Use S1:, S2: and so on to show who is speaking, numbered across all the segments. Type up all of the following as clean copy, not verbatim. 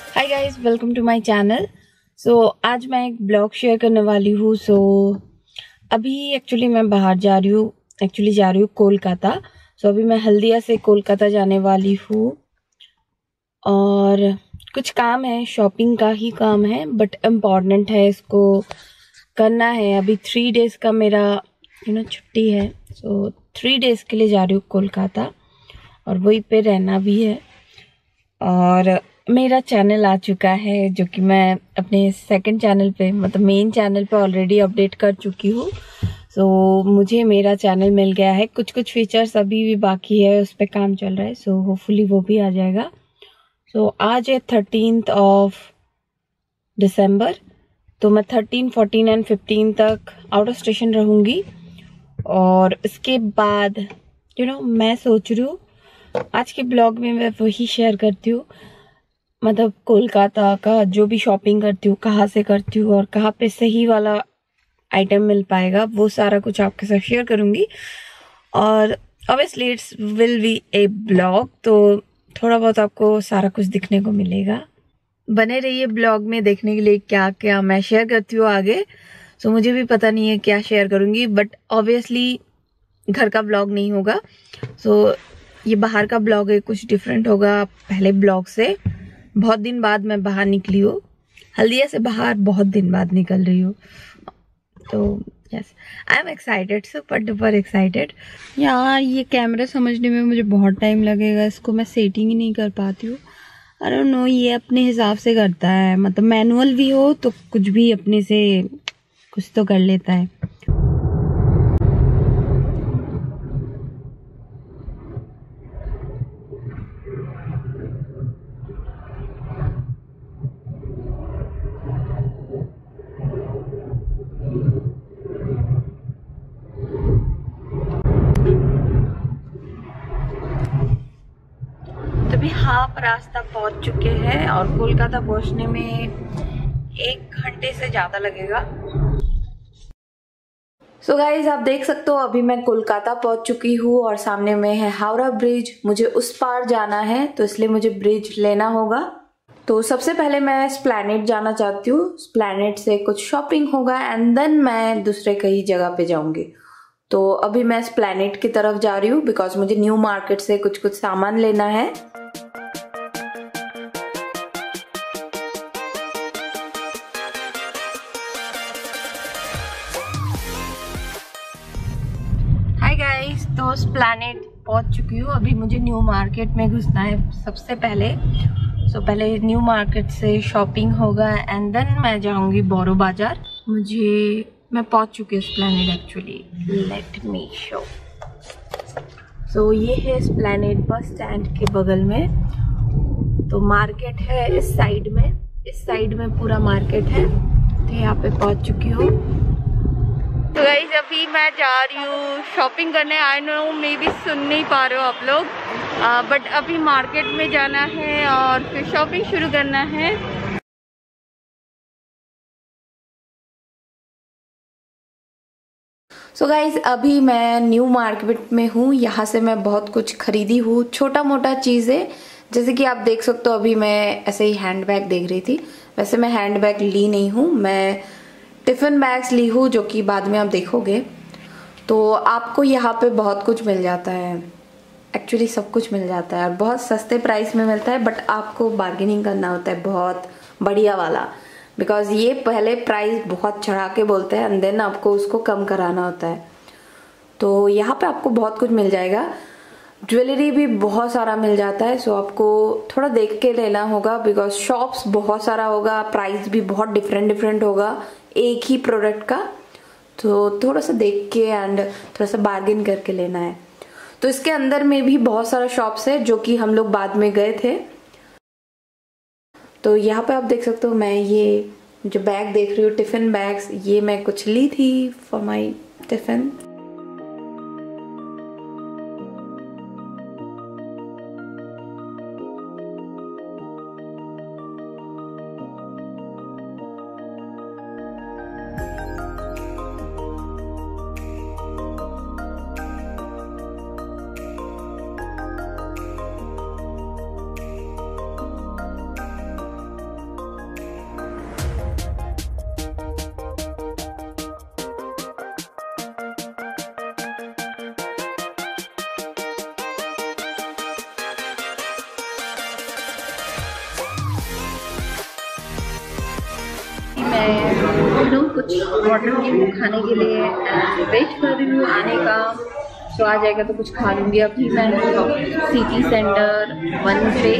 S1: Hi guys, welcome to my channel. आज मैं एक ब्लॉग शेयर करने वाली हूँ। अभी एक्चुअली मैं बाहर जा रही हूँ कोलकाता। अभी मैं हल्दिया से कोलकाता जाने वाली हूँ और कुछ काम है, शॉपिंग का ही काम है, बट इम्पॉर्टेंट है, इसको करना है। अभी 3 डेज़ का मेरा छुट्टी है। 3 डेज़ के लिए जा रही हूँ कोलकाता और वहीं पे रहना भी है। और मेरा चैनल आ चुका है जो कि मैं अपने सेकंड चैनल पे, मतलब मेन चैनल पे ऑलरेडी अपडेट कर चुकी हूँ। मुझे मेरा चैनल मिल गया है। कुछ फीचर्स अभी भी बाकी है, उस पर काम चल रहा है। होपफुली वो भी आ जाएगा। आज है 13 दिसंबर। तो मैं 13, 14 एंड 15 तक आउट ऑफ स्टेशन रहूँगी। और इसके बाद मैं सोच रही हूँ आज के ब्लॉग में मैं वही शेयर करती हूँ, मतलब कोलकाता का जो भी शॉपिंग करती हूँ, कहाँ से करती हूँ और कहाँ पे सही वाला आइटम मिल पाएगा, वो सारा कुछ आपके साथ शेयर करूँगी। और obviously it's will be a blog, तो थोड़ा बहुत आपको सारा कुछ दिखने को मिलेगा। बने रहिए ब्लॉग में देखने के लिए क्या क्या मैं शेयर करती हूँ आगे। मुझे भी पता नहीं है क्या शेयर करूँगी, बट ऑब्वियसली घर का ब्लॉग नहीं होगा। ये बाहर का ब्लॉग है, कुछ डिफरेंट होगा पहले ब्लॉग से। बहुत दिन बाद मैं बाहर निकली हूँ, हल्दिया से बाहर बहुत दिन बाद निकल रही हूँ। तो yes, I am excited, super duper excited. यार ये कैमरा समझने में मुझे बहुत टाइम लगेगा, इसको मैं सेटिंग ही नहीं कर पाती हूँ। आई डोंट नो, ये अपने हिसाब से करता है, मतलब मैनुअल भी हो तो कुछ भी अपने से कुछ तो कर लेता है। तभी हाफ रास्ता पहुंच चुके हैं और कोलकाता पहुंचने में 1 घंटे से ज्यादा लगेगा। गाइज आप देख सकते हो अभी मैं कोलकाता पहुंच चुकी हूँ और सामने में है हावड़ा ब्रिज। मुझे उस पार जाना है तो इसलिए मुझे ब्रिज लेना होगा। तो सबसे पहले मैं स्प्लैनेड जाना चाहती हूँ। स्प्लैनेड से कुछ शॉपिंग होगा एंड देन मैं दूसरे कई जगह पे जाऊंगी। तो अभी मैं स्प्लैनेड की तरफ जा रही हूँ बिकॉज मुझे न्यू मार्केट से कुछ सामान लेना है। तो स्प्लैनेड पहुंच चुकी हूँ। अभी मुझे न्यू मार्केट में घुसना है सबसे पहले। पहले न्यू मार्केट से शॉपिंग होगा एंड देन मैं जाऊंगी बोरो बाजार। मैं पहुंच चुकी हूँ Esplanade actually. Let me show. ये है स्प्लैनेड बस स्टैंड के बगल में। तो मार्केट है इस साइड में पूरा मार्केट है। तो यहाँ पे पहुंच चुकी हूँ। तो गाइस अभी मैं जा रही हूँ शॉपिंग करने। आई नो मे बी सुन नहीं पा रहे हो आप लोग, बट अभी मार्केट में जाना है और फिर शॉपिंग शुरू करना है। गाइस अभी मैं न्यू मार्केट में हूँ। यहाँ से मैं बहुत कुछ खरीदी हूँ, छोटा मोटा चीज़ें। जैसे कि आप देख सकते हो अभी मैं ऐसे ही हैंड बैग देख रही थी। वैसे मैं हैंड बैग ली नहीं हूँ, मैं टिफ़िन बैग्स ली हूँ जो कि बाद में आप देखोगे। तो आपको यहाँ पे बहुत कुछ मिल जाता है, एक्चुअली सब कुछ मिल जाता है और बहुत सस्ते प्राइस में मिलता है। बट आपको बार्गेनिंग करना होता है बहुत बढ़िया वाला, बिकॉज ये पहले प्राइस बहुत चढ़ा के बोलते हैं एंड देन आपको उसको कम कराना होता है। तो यहाँ पे आपको बहुत कुछ मिल जाएगा। ज्वेलरी भी बहुत सारा मिल जाता है। आपको थोड़ा देख के लेना होगा बिकॉज शॉप्स बहुत सारा होगा, प्राइस भी बहुत डिफरेंट होगा एक ही प्रोडक्ट का। तो थोड़ा सा देख के एंड थोड़ा सा बार्गेन करके लेना है। तो इसके अंदर में भी बहुत सारा शॉप्स है जो कि हम लोग बाद में गए थे। तो यहाँ पे आप देख सकते हो मैं ये जो बैग देख रही हूँ, टिफिन बैग्स, ये मैं कुछ ली थी फॉर माई टिफिन। मैं कुछ ऑर्डर की हूँ खाने के लिए, वेट कर रही हूँ आने का। तो आ जाएगा तो कुछ खा लूँगी। अभी मैं सिटी सेंटर 1 पे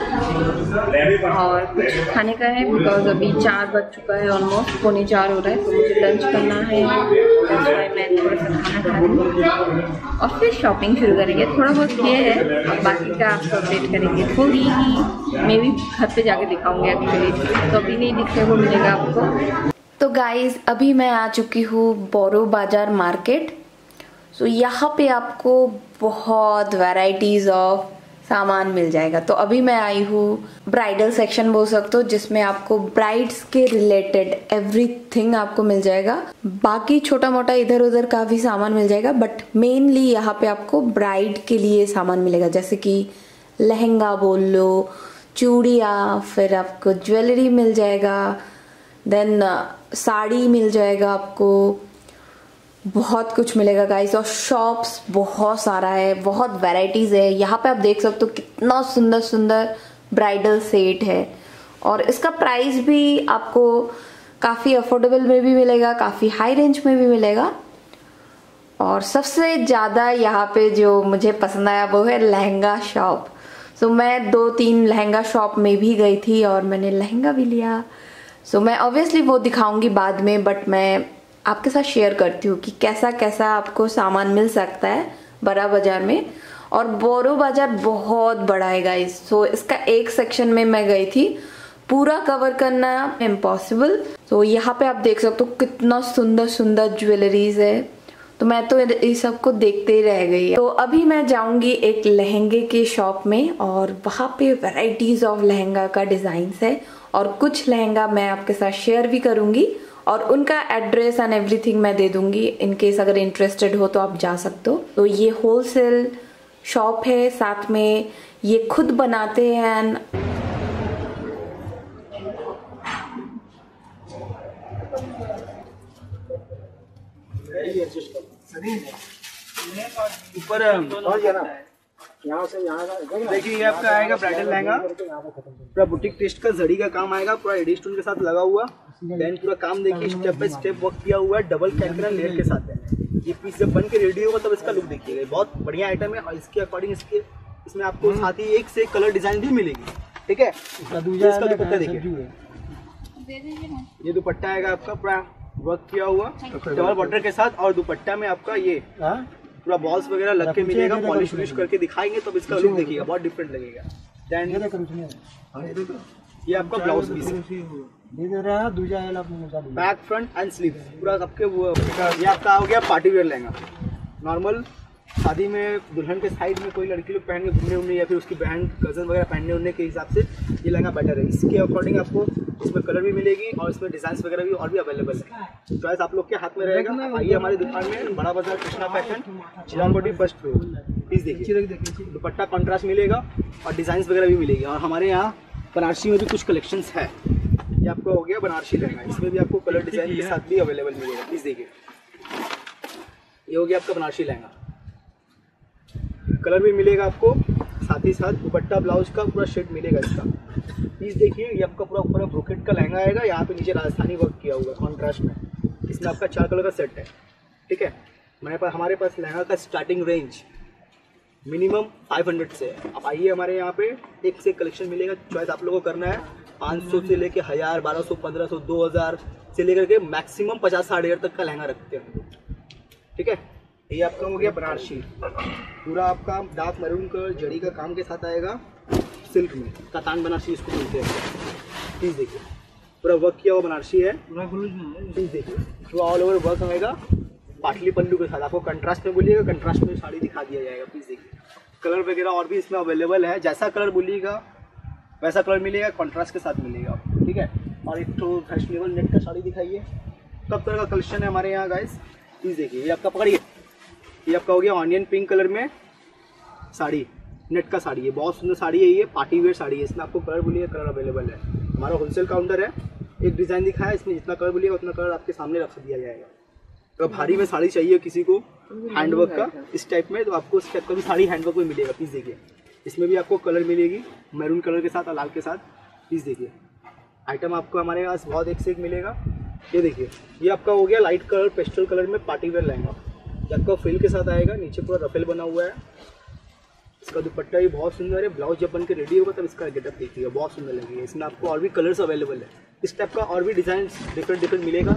S1: और कुछ खाने का है, बिकॉज अभी 4 बज चुका है, ऑलमोस्ट 3:45 हो रहा है, तो मुझे लंच करना है। मैं थोड़ा सा खाना खा लूँ और फिर शॉपिंग शुरू करेंगे। थोड़ा बहुत किए है, अब बाकी का आपको अपडेट करेंगे थोड़ी ही। मैं भी घर पे जाके दिखाऊंगी एक्चुअली, तो अभी नहीं दिखने को मिलेगा आपको। तो गाइज अभी मैं आ चुकी हूँ बोरो बाजार मार्केट। सो यहाँ पे आपको बहुत वैराइटीज ऑफ सामान मिल जाएगा। तो अभी मैं आई हूँ ब्राइडल सेक्शन बोल सकते हो, जिसमें आपको ब्राइड्स के रिलेटेड एवरीथिंग आपको मिल जाएगा। बाकी छोटा मोटा इधर उधर का भी सामान मिल जाएगा, बट मेनली यहाँ पे आपको ब्राइड के लिए सामान मिलेगा, जैसे कि लहंगा बोल लो, चूड़ियाँ, फिर आपको ज्वेलरी मिल जाएगा, देन साड़ी मिल जाएगा, आपको बहुत कुछ मिलेगा गाइस। और शॉप्स बहुत सारा है, बहुत वैरायटीज है। यहाँ पे आप देख सकते हो कितना सुंदर सुंदर ब्राइडल सेट है, और इसका प्राइस भी आपको काफी अफोर्डेबल में भी मिलेगा, काफी हाई रेंज में भी मिलेगा। और सबसे ज्यादा यहाँ पे जो मुझे पसंद आया वो है लहंगा शॉप। सो मैं 2-3 लहंगा शॉप में भी गई थी और मैंने लहंगा भी लिया। सो मैं ऑब्वियसली वो दिखाऊंगी बाद में, बट मैं आपके साथ शेयर करती हूँ कि कैसा कैसा आपको सामान मिल सकता है बड़ा बाजार में। और बोरो बाजार बहुत बड़ा है गाइस। सो इसका एक सेक्शन में मैं गई थी, पूरा कवर करना इम्पॉसिबल। तो यहाँ पे आप देख सकते हो कितना सुंदर सुंदर ज्वेलरीज है, तो मैं तो इस सबको देखते ही रह गई। तो अभी मैं जाऊंगी एक लहंगे के शॉप में, और वहाँ पे वैराइटीज ऑफ लहंगा का डिजाइन है, और कुछ लहंगा मैं आपके साथ शेयर भी करूंगी, और उनका एड्रेस एंड एवरीथिंग मैं दे दूंगी। इनकेस अगर इंटरेस्टेड हो तो आप जा सकते हो। तो ये होलसेल शॉप है, साथ में ये खुद बनाते हैं।
S2: ऊपर यहाँ से यहाँ देखिए, ये आपका आएगा ब्राइडल लहंगा, पूरा बुटीक टेस्ट का जड़ी का काम आएगा, पूरा एडी स्टोन के साथ लगा हुआ। देन पूरा काम देखिए, स्टेप बाय स्टेप वर्क किया हुआ है, डबल कैंकरा लेयर के साथ है। ये पीस जब बन के रेडी होगा तब इसका लुक देखिएगा, बहुत बढ़िया आइटम है। और इसके अकॉर्डिंग इसमें आपको साथ ही एक से एक कलर डिजाइन भी मिलेगी, ठीक है। इसका दुपट्टा देखिए, ये दुपट्टा आएगा आपका पूरा वर्क किया हुआ डबल बॉर्डर के साथ, और दुपट्टा में आपका ये पूरा बॉल्स वगैरह लग के मिलेगा। पॉलिश वॉलिश करके दिखाएंगे तब इसका लुक देखिएगा, बहुत डिफरेंट लगेगा। देन ये आपका blouse piece back front and sleeve पूरा आपके वो। ये आपका हो गया पार्टी वेयर लहंगा, नॉर्मल शादी में दुल्हन के साइड में कोई लड़की लोग पहन के घूमने उमने, या फिर उसकी बहन कजन वगैरह पहनने उड़ने के हिसाब से ये लहंगा बेटर है। इसके अकॉर्डिंग आपको इसमें कलर भी मिलेगी, और इसमें डिजाइन वगैरह भी और भी अवेलेबल है। चॉइस आप लोग के हाथ में रहेगा। आइए हमारी दुकान में, Bara Bazar Krishna fashion, Chirangoti first floor. Piece देखिए, दुपट्टा कॉन्ट्रास्ट मिलेगा और डिजाइन वगैरह भी मिलेगी। और हमारे यहाँ बनारसी में भी कुछ कलेक्शंस है। ये आपको हो गया बनारसी लहंगा, इसमें भी आपको कलर डिजाइन के साथ भी अवेलेबल मिलेगा। प्लीज देखिए, ये हो गया आपका बनारसी लहंगा, कलर भी मिलेगा आपको, साथ ही साथ दुपट्टा ब्लाउज का पूरा सेट मिलेगा इसका। पीस देखिए, ये आपका पूरा पूरा ब्रोकेट का लहंगा आएगा, यहाँ पे नीचे राजस्थानी वर्क किया हुआ कॉन्ट्रास्ट में। इसमें आपका 4 कलर का सेट है, ठीक है। हमारे पास लहंगा का स्टार्टिंग रेंज मिनिमम 500 से है। आप आइए हमारे यहाँ पे, एक से कलेक्शन मिलेगा। चॉइस आप लोगों को करना है। 500 से लेके 1000, 1200, 1500, 2000 से लेकर के मैक्सिमम 50-60 हज़ार तक का लहंगा रखते हैं, ठीक है। ये आपका हो गया बनारसी, पूरा आपका डार्क मैरून का जड़ी का काम के साथ आएगा, सिल्क में कतान बनारसी इसको बोलते हैं। पीस देखिए, पूरा वर्क किया हुआ बनारसी है। पीस देखिए, पूरा ऑल ओवर वर्क आएगा, पाटली पल्लू के साथ। आपको कंट्रास्ट में बोलिएगा, कंट्रास्ट में साड़ी दिखा दिया जाएगा। पीस देखिए, कलर वगैरह और भी इसमें अवेलेबल है, जैसा कलर बोलिएगा वैसा कलर मिलेगा, कॉन्ट्रास्ट के साथ मिलेगा, ठीक है। और एक तो फैशनेबल नेट का साड़ी दिखाइए, सब तरह का कलेक्शन है हमारे यहाँ गाइस। पीस देखिए, ये आपका पकड़िए, ये आपका हो गया ऑनियन पिंक कलर में साड़ी, नेट का साड़ी है, बहुत सुंदर साड़ी है। ये पार्टी वेयर साड़ी है, इसमें आपको कलर बोलिए कलर अवेलेबल है। हमारा होलसेल काउंटर है, एक डिज़ाइन दिखाया, इसमें जितना कलर बोलिएगा उतना कलर आपके सामने रख दिया जाएगा। अगर भारी में साड़ी चाहिए किसी को हैंडवर्क का इस टाइप में, तो आपको इस टाइप का भी साड़ी हैंडवर्क में मिलेगा। पीस देखिए, इसमें भी आपको कलर मिलेगी, मैरून कलर के साथ और लाल के साथ। पीस देखिए, आइटम आपको हमारे पास बहुत एक से एक मिलेगा। ये देखिए, ये आपका हो गया लाइट कलर पेस्टल कलर में पार्टी वेयर लहंगा। ये आपका फ्रिल के साथ आएगा, नीचे पूरा रफेल बना हुआ है। इसका दुपट्टा भी बहुत सुंदर है। ब्लाउज जब बन के रेडी होगा तब इसका गेटअप देखिएगा, बहुत सुंदर लगेगा। इसमें आपको और भी कलर्स अवेलेबल है, इस टाइप का और भी डिजाइन डिफरेंट मिलेगा।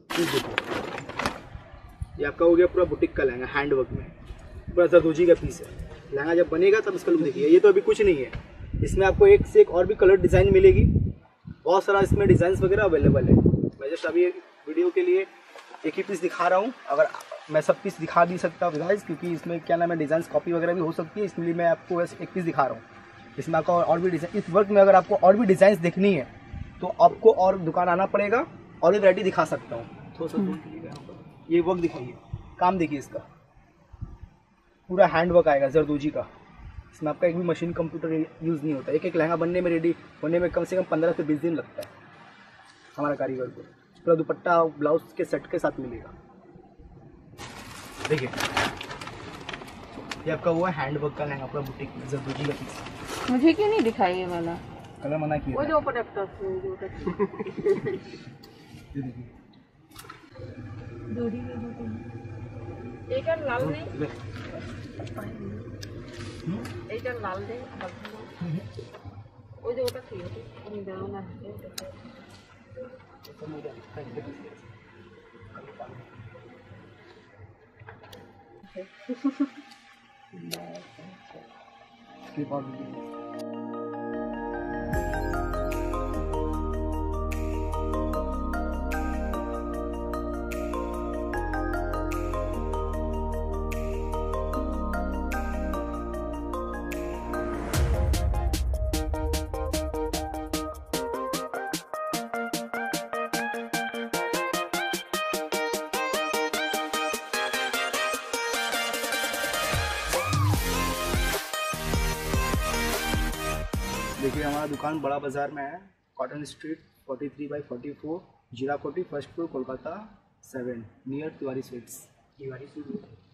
S2: ये आपका हो गया पूरा बुटीक का लहंगा, हैंड वर्क में, पूरा जरदोजी का पीस है। लहंगा जब बनेगा तब इसका लुक देखिए। ये तो अभी कुछ नहीं है, इसमें आपको एक से एक और भी कलर डिज़ाइन मिलेगी। बहुत सारा इसमें डिज़ाइंस वगैरह अवेलेबल है। मैं जस्ट अभी वीडियो के लिए एक ही पीस दिखा रहा हूँ। अगर मैं सब पीस दिखा नहीं सकता गाइस, क्योंकि इसमें क्या नाम है डिज़ाइन कॉपी वगैरह भी हो सकती है, इसलिए मैं आपको बस एक पीस दिखा रहा हूँ। इसमें आपको और भी डिज़ाइन, इस वर्क में अगर आपको और भी डिज़ाइन देखनी है तो आपको और दुकान आना पड़ेगा, और ये वैरायटी दिखा सकता हूँ। थोड़ा सा ये वर्क दिखाइए, काम देखिए इसका, पूरा हैंड वर्क आएगा जरदोजी का। इसमें आपका एक भी मशीन कंप्यूटर यूज़ नहीं होता। एक एक लहंगा बनने में रेडी होने में कम से कम 15 से 20 दिन लगता है हमारा कारीगर को। पूरा दुपट्टा ब्लाउज के सेट के साथ मिलेगा। देखिए, ये आपका हुआ हैंड वर्क का लहंगा, पूरा बुटीक जरदोजी का पीस।
S1: मुझे क्यों नहीं दिखाई ये वाला?
S2: कलर मना किया,
S1: वो जो प्रोडक्ट एक लाल नहीं, एक लाल दे, वो जो ওটা ছিল আমি দাও না
S2: देखिए, हमारा दुकान बड़ा बाजार में है, cotton street 43/44, Jira Koti, first floor, Kolkata 7, near Tiwari sweets.